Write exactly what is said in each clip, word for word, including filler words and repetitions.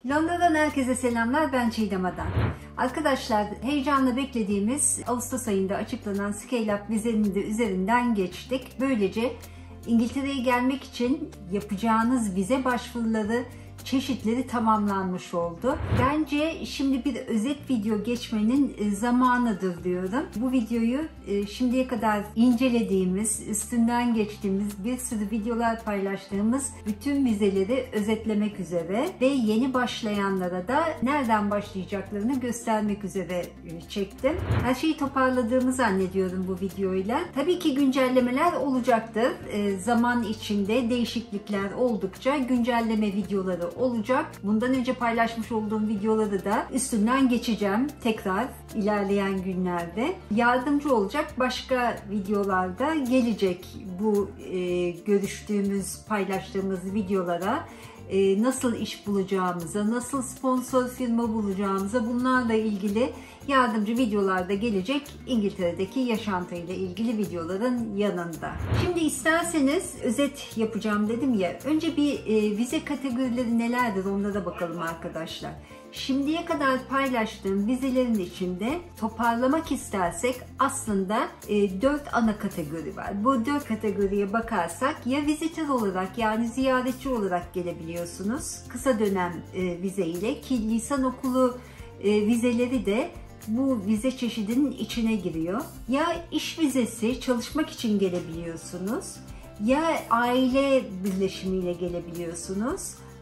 Londra'dan herkese selamlar, ben Çiğdem Adan. Arkadaşlar, heyecanla beklediğimiz Ağustos ayında açıklanan Scale Up vizenin de üzerinden geçtik. Böylece İngiltere'ye gelmek için yapacağınız vize başvuruları çeşitleri tamamlanmış oldu. Bence şimdi bir özet video geçmenin zamanıdır diyorum. Bu videoyu şimdiye kadar incelediğimiz, üstünden geçtiğimiz, bir sürü videolar paylaştığımız bütün vizeleri özetlemek üzere ve yeni başlayanlara da nereden başlayacaklarını göstermek üzere çektim. Her şeyi toparladığımı zannediyorum bu videoyla. Tabii ki güncellemeler olacaktır. Zaman içinde değişiklikler oldukça güncelleme videoları olacak. Bundan önce paylaşmış olduğum videoları da üstünden geçeceğim tekrar ilerleyen günlerde. Yardımcı olacak başka videolarda gelecek bu e, görüştüğümüz, paylaştığımız videolara. E, nasıl iş bulacağımıza, nasıl sponsor firma bulacağımıza, bunlarla ilgili yardımcı videolarda gelecek, İngiltere'deki yaşantıyla ilgili videoların yanında. Şimdi isterseniz özet yapacağım dedim ya, önce bir e, vize kategorileri nelerdir onlara bakalım arkadaşlar. Şimdiye kadar paylaştığım vizelerin içinde toparlamak istersek aslında e, dört ana kategori var. Bu dört kategoriye bakarsak ya visitor olarak, yani ziyaretçi olarak gelebiliyorsunuz kısa dönem e, vize ile, ki lisan okulu e, vizeleri de bu vize çeşidinin içine giriyor. Ya iş vizesi, çalışmak için gelebiliyorsunuz, ya aile birleşimiyle gelebiliyorsunuz.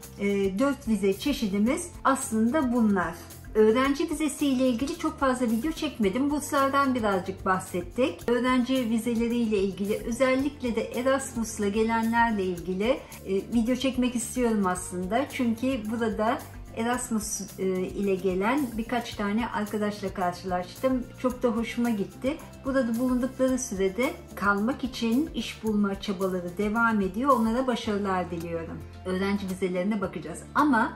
dört vize çeşidimiz aslında bunlar. Öğrenci vizesi ile ilgili çok fazla video çekmedim. Burslardan birazcık bahsettik. Öğrenci vizeleriyle ilgili, özellikle de Erasmus'la gelenlerle ilgili e, video çekmek istiyorum aslında. Çünkü burada Erasmus ile gelen birkaç tane arkadaşla karşılaştım. Çok da hoşuma gitti. Burada bulundukları sürede kalmak için iş bulma çabaları devam ediyor. Onlara başarılar diliyorum. Öğrenci vizelerine bakacağız. Ama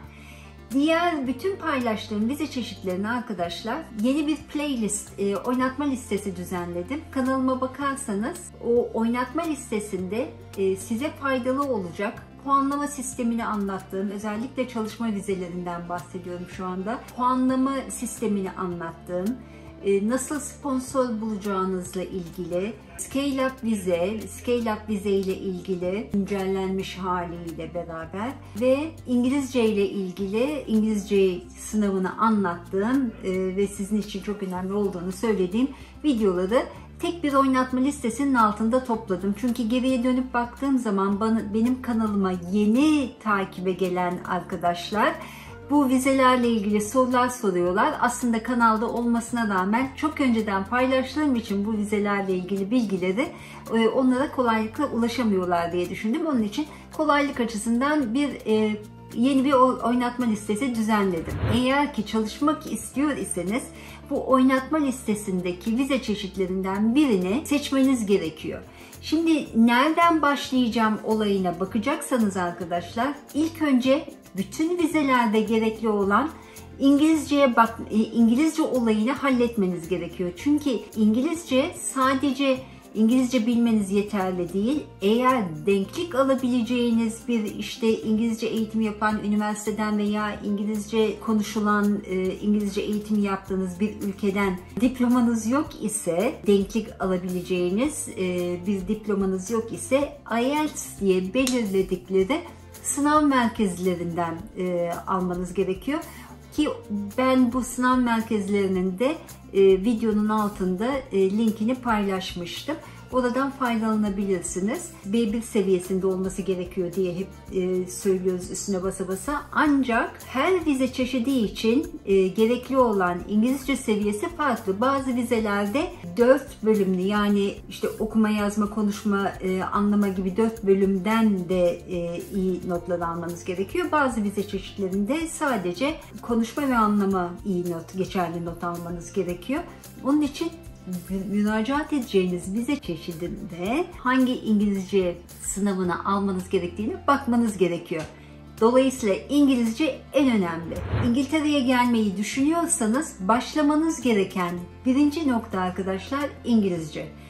diğer bütün paylaştığım vize çeşitlerini arkadaşlar yeni bir playlist, e, oynatma listesi düzenledim. Kanalıma bakarsanız o oynatma listesinde e, size faydalı olacak puanlama sistemini anlattığım, özellikle çalışma vizelerinden bahsediyorum şu anda. Puanlama sistemini anlattığım, nasıl sponsor bulacağınızla ilgili, Scale Up vize, Scale Up vize ile ilgili güncellenmiş haliyle beraber ve İngilizce ile ilgili İngilizce sınavını anlattığım ve sizin için çok önemli olduğunu söylediğim videoları tek bir oynatma listesinin altında topladım. Çünkü geriye dönüp baktığım zaman bana, benim kanalıma yeni takibe gelen arkadaşlar bu vizelerle ilgili sorular soruyorlar. Aslında kanalda olmasına rağmen çok önceden paylaştığım için bu vizelerle ilgili bilgileri onlara kolaylıkla ulaşamıyorlar diye düşündüm. Onun için kolaylık açısından bir e, yeni bir oynatma listesi düzenledim. Eğer ki çalışmak istiyor iseniz bu oynatma listesindeki vize çeşitlerinden birini seçmeniz gerekiyor. Şimdi nereden başlayacağım olayına bakacaksanız arkadaşlar, ilk önce bütün vizelerde gerekli olan İngilizceye bak, İngilizce olayını halletmeniz gerekiyor. Çünkü İngilizce sadece İngilizce bilmeniz yeterli değil. Eğer denklik alabileceğiniz bir işte İngilizce eğitimi yapan üniversiteden veya İngilizce konuşulan, İngilizce eğitimi yaptığınız bir ülkeden diplomanız yok ise, denklik alabileceğiniz bir diplomanız yok ise I E L T S diye belirledikleri sınav merkezlerinden almanız gerekiyor. Ki ben bu sınav merkezlerinin de e, videonun altında e, linkini paylaşmıştım. Oradan faydalanabilirsiniz. B bir seviyesinde olması gerekiyor diye hep e, söylüyoruz üstüne basa basa. Ancak her vize çeşidi için e, gerekli olan İngilizce seviyesi farklı. Bazı vizelerde dört bölümlü, yani işte okuma, yazma, konuşma, e, anlama gibi dört bölümden de e, iyi notlar almanız gerekiyor. Bazı vize çeşitlerinde sadece konuşma ve anlama iyi not, geçerli not almanız gerekiyor. Onun için müracaat edeceğiniz vize çeşidinde hangi İngilizce sınavını almanız gerektiğini bakmanız gerekiyor. Dolayısıyla İngilizce en önemli. İngiltere'ye gelmeyi düşünüyorsanız başlamanız gereken birinci nokta arkadaşlar İngilizce.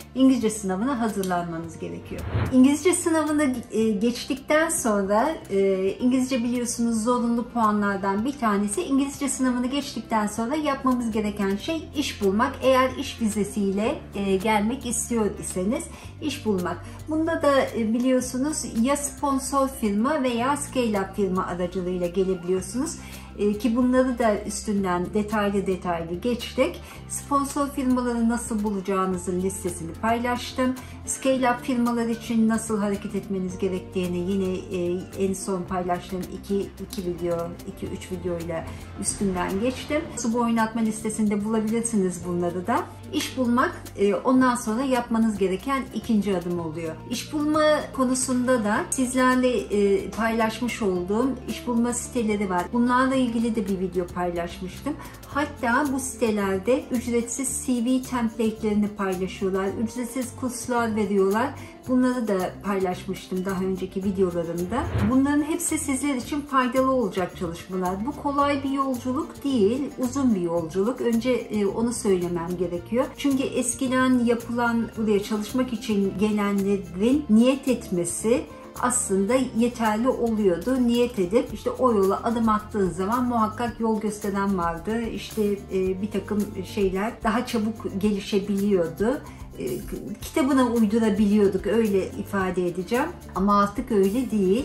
İngilizce sınavına hazırlanmanız gerekiyor. İngilizce sınavını geçtikten sonra, İngilizce biliyorsunuz zorunlu puanlardan bir tanesi. İngilizce sınavını geçtikten sonra yapmamız gereken şey iş bulmak. Eğer iş vizesiyle gelmek istiyor iseniz iş bulmak. Bunda da biliyorsunuz ya sponsor firma veya scale-up firma aracılığıyla gelebiliyorsunuz. Ki bunları da üstünden detaylı detaylı geçtik. Sponsor firmaları nasıl bulacağınızın listesini paylaştım. Scale-up firmalar için nasıl hareket etmeniz gerektiğini yine en son paylaştığım iki video, iki üç videoyla üstünden geçtim. Bu oynatma listesinde bulabilirsiniz bunları da. İş bulmak ondan sonra yapmanız gereken ikinci adım oluyor. İş bulma konusunda da sizlerle paylaşmış olduğum iş bulma siteleri var. Bunlarla ilgili de bir video paylaşmıştım. Hatta bu sitelerde ücretsiz C V template'lerini paylaşıyorlar. Ücretsiz kurslar veriyorlar. Bunları da paylaşmıştım daha önceki videolarımda. Bunların hepsi sizler için faydalı olacak çalışmalar. Bu kolay bir yolculuk değil, uzun bir yolculuk. Önce onu söylemem gerekiyor. Çünkü eskiden yapılan, buraya çalışmak için gelenlerin niyet etmesi aslında yeterli oluyordu. Niyet edip işte o yola adım attığın zaman muhakkak yol gösteren vardı. İşte bir takım şeyler daha çabuk gelişebiliyordu. Kitabına uydurabiliyorduk, öyle ifade edeceğim. Ama artık öyle değil.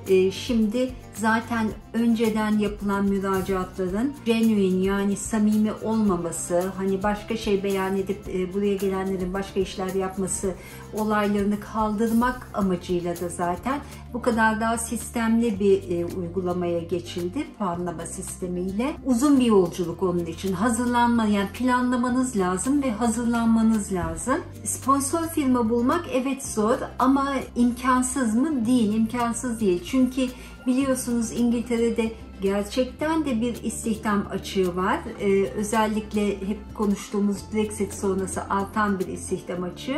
Şimdi zaten önceden yapılan müracaatların genuine, yani samimi olmaması, hani başka şey beyan edip buraya gelenlerin başka işler yapması olaylarını kaldırmak amacıyla da zaten bu kadar daha sistemli bir uygulamaya geçildi, puanlama sistemiyle. Uzun bir yolculuk onun için. Hazırlanma, yani planlamanız lazım ve hazırlanmanız lazım. Sponsor firma bulmak evet zor ama imkansız mı? Değil, imkansız değil. Çünkü biliyorsunuz İngiltere'de gerçekten de bir istihdam açığı var. Ee, özellikle hep konuştuğumuz Brexit sonrası artan bir istihdam açığı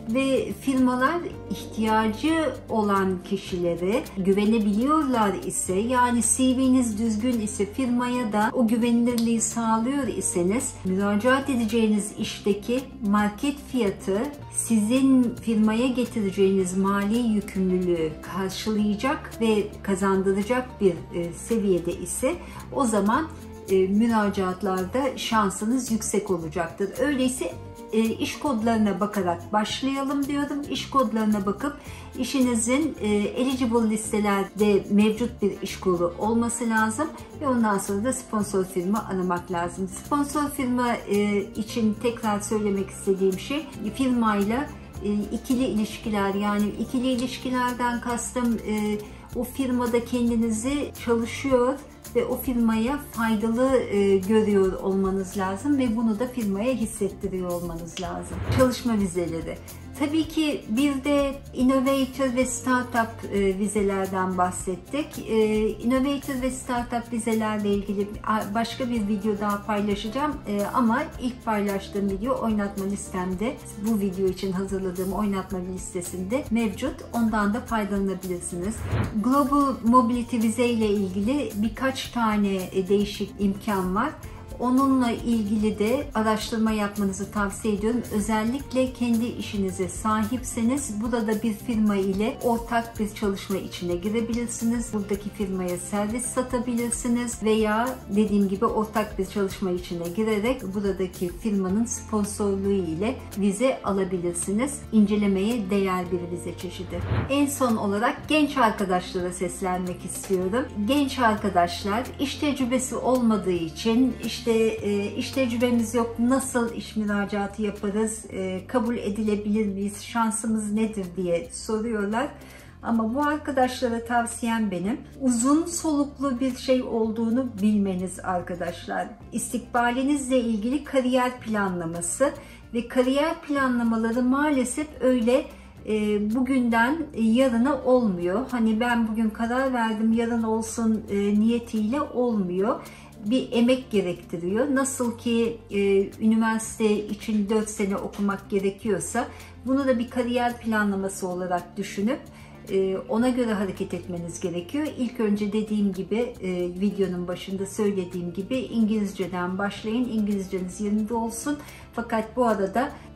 ve firmalar ihtiyacı olan kişileri güvenebiliyorlar ise, yani C V'niz düzgün ise, firmaya da o güvenilirliği sağlıyor iseniz, müracaat edeceğiniz işteki market fiyatı sizin firmaya getireceğiniz mali yükümlülüğü karşılayacak ve kazandıracak bir e, seviyede ise o zaman e, müracaatlarda şansınız yüksek olacaktır. Öyleyse e, iş kodlarına bakarak başlayalım diyorum. İş kodlarına bakıp işinizin e, eligible listelerde mevcut bir iş kolu olması lazım ve ondan sonra da sponsor firma aramak lazım. Sponsor firma e, için tekrar söylemek istediğim şey, firmayla e, ikili ilişkiler, yani ikili ilişkilerden kastım e, o firmada kendinizi çalışıyor ve o firmaya faydalı e, görüyor olmanız lazım ve bunu da firmaya hissettiriyor olmanız lazım. Çalışma vizeleri. Tabii ki bir de Innovator ve Startup e, vizelerden bahsettik. E, Innovator ve Startup vizelerle ilgili başka bir video daha paylaşacağım. E, ama ilk paylaştığım video oynatma listemde, bu video için hazırladığım oynatma listesinde mevcut. Ondan da faydalanabilirsiniz. Global Mobility vize ile ilgili birkaç tane değişik imkan var. Onunla ilgili de araştırma yapmanızı tavsiye ediyorum. Özellikle kendi işinize sahipseniz burada bir firma ile ortak bir çalışma içine girebilirsiniz. Buradaki firmaya servis satabilirsiniz veya dediğim gibi ortak bir çalışma içine girerek buradaki firmanın sponsorluğu ile vize alabilirsiniz. İncelemeye değer bir vize çeşidi. En son olarak genç arkadaşlara seslenmek istiyorum. Genç arkadaşlar, iş tecrübesi olmadığı için işte e, iş tecrübemiz yok, nasıl iş müracaatı yaparız, e, kabul edilebilir miyiz, şansımız nedir diye soruyorlar. Ama bu arkadaşlara tavsiyem benim uzun soluklu bir şey olduğunu bilmeniz arkadaşlar. İstikbalinizle ilgili kariyer planlaması ve kariyer planlamaları maalesef öyle e, bugünden yarına olmuyor. Hani ben bugün karar verdim, yarın olsun e, niyetiyle olmuyor. Bir emek gerektiriyor. Nasıl ki e, üniversite için dört sene okumak gerekiyorsa bunu da bir kariyer planlaması olarak düşünüp e, ona göre hareket etmeniz gerekiyor. İlk önce dediğim gibi e, videonun başında söylediğim gibi İngilizceden başlayın. İngilizceniz yerinde olsun. Fakat bu arada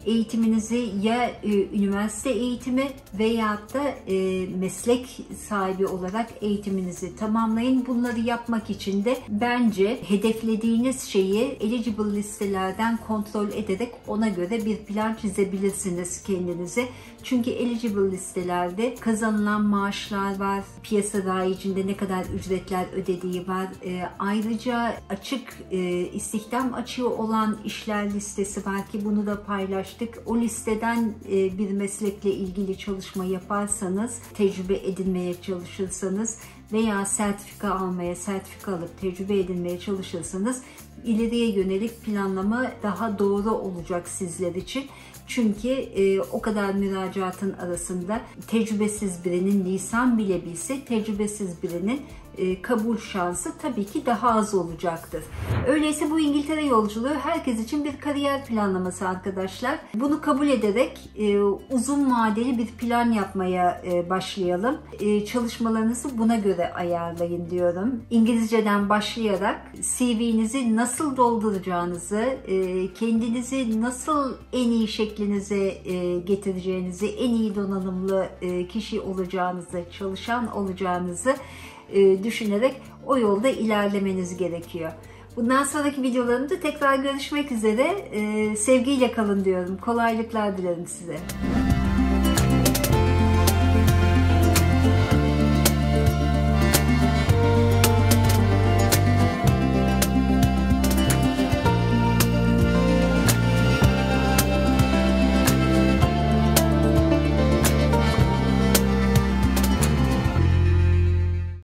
eğitiminizi ya e, üniversite eğitimi veyahut da e, meslek sahibi olarak eğitiminizi tamamlayın. Bunları yapmak için de bence hedeflediğiniz şeyi eligible listelerden kontrol ederek ona göre bir plan çizebilirsiniz kendinize. Çünkü eligible listelerde kazanılan maaşlar var, piyasa rayicinde ne kadar ücretler ödediği var. E, ayrıca açık e, istihdam açığı olan işler listesi var ki bunu da paylaştık. O listeden e, bir meslekle ilgili çalışma yaparsanız, tecrübe edinmeye çalışırsanız veya sertifika almaya, sertifika alıp tecrübe edinmeye çalışırsanız ileriye yönelik planlama daha doğru olacak sizler için. Çünkü e, o kadar müracaatın arasında tecrübesiz birinin, lisan bile bilse tecrübesiz birinin e, kabul şansı tabii ki daha az olacaktır. Öyleyse bu İngiltere yolculuğu herkes için bir kariyer planlaması arkadaşlar. Bunu kabul ederek e, uzun vadeli bir plan yapmaya e, başlayalım. E, çalışmalarınızı buna göre ayarlayın diyorum. İngilizceden başlayarak C V'nizi nasıl dolduracağınızı, e, kendinizi nasıl en iyi şeklinize e, getireceğinizi, en iyi donanımlı e, kişi olacağınızı, çalışan olacağınızı e, düşünerek o yolda ilerlemeniz gerekiyor. Bundan sonraki videolarımda tekrar görüşmek üzere. E, sevgiyle kalın diyorum. Kolaylıklar dilerim size.